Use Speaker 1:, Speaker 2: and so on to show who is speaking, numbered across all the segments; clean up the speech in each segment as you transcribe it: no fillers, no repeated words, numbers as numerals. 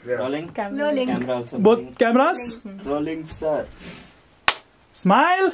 Speaker 1: Rolling.
Speaker 2: Rolling.
Speaker 1: Camera also.
Speaker 3: Both
Speaker 1: rolling.
Speaker 3: cameras.
Speaker 1: Rolling, sir.
Speaker 3: Smile.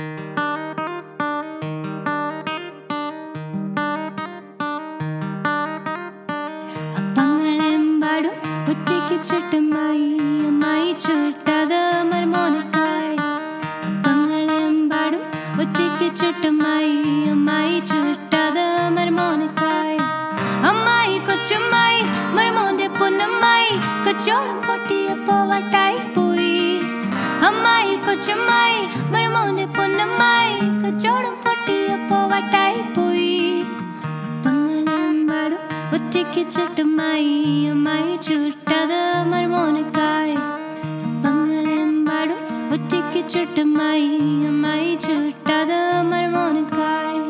Speaker 2: Appangal Embadum ഒറ്റയ്ക്ക് ചുട്ടുമായി അമ്മായി ചുട്ടത് മർമോനക്കായി. Appangal Embadum ഒറ്റയ്ക്ക് ചുട്ടുമായി അമ്മായി ചുട്ടത് മർമോനക്കായി. അമ്മായി കൊച്ചുമ്മായി മർമോന്റെ പൊന്നമ്മായി കച്ചോളം പൊട്ടിയപ്പോ വട്ടായി പോയി. അമ്മായി കൊച്ചുമ്മായി മർമോന്റെ പൊന്നമ്മായി കച്ചോളം പൊട്ടിയപ്പോ വട്ടായി പോയി. Appangal Embadum ഒറ്റയ്ക്ക് ചുട്ടുമായി അമ്മായി ചുട്ടത് മർമോനക്കായി. Appangal Embadum ഒറ്റയ്ക്ക് ചുട്ടുമായി അമ്മായി ചുട്ടത് മർമോനക്കായി.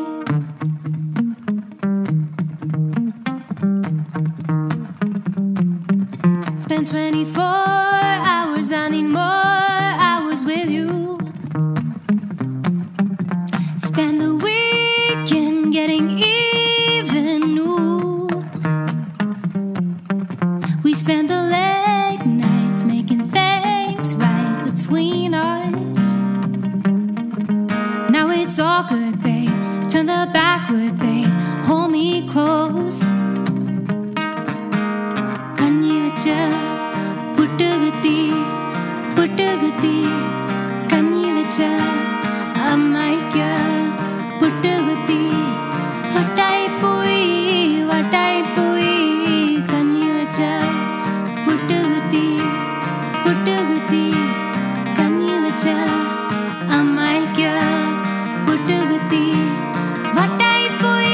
Speaker 2: Spent 24 hours, I need more hours with you. Spend the weekend getting even new. We spend the late nights making things right between us. Now it's all good, babe. Turn the backward, babe. Hold me close. Kanyivacha puttugati puttugati kanyivacha ammaikya puttugati vattai poi kanyivacha puttugati puttugati kanyivacha ammaikya puttugati vattai poi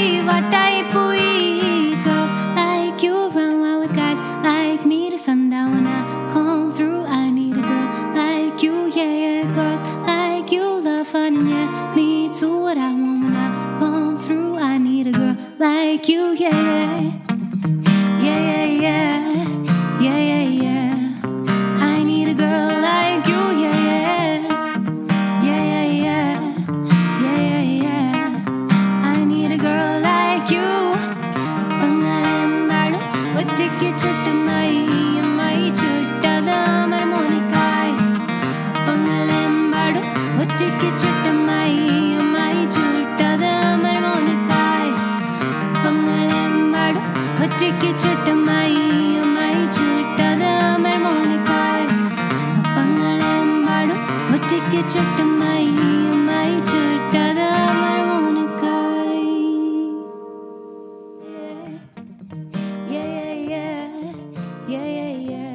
Speaker 2: girls like you run wild with guys like me to sundown. When I come through I need a girl like you, yeah, yeah. Girls like you love fun and yeah, me too. What I want when I come through I need a girl like you, yeah, yeah, yeah, yeah, yeah, yeah, yeah, yeah. I need a girl like you, yeah, yeah, yeah, yeah, yeah, yeah, yeah, yeah. I need a girl like you. Appangal Embadum ഒറ്റയ്ക്ക് ചുട്ടുമായി അമ്മായി ചുട്ടത് മർമോനക്കായി. Appangal Embadum ഒറ്റയ്ക്ക് ചുട്ടുമായി അമ്മായി ചുട്ടത് മർമോനക്കായി. Appangal Embadum ഒറ്റയ്ക്ക് ചുട്ടുമായി അമ്മായി ചുട്ടത് മർമോനക്കായി. Appangal Embadum ഒറ്റയ്ക്ക് ചുട്ടുമായി അമ്മായി ചുട്ടത് മർമോനക്കായി. Yeah, yeah, yeah, yeah, yeah, yeah.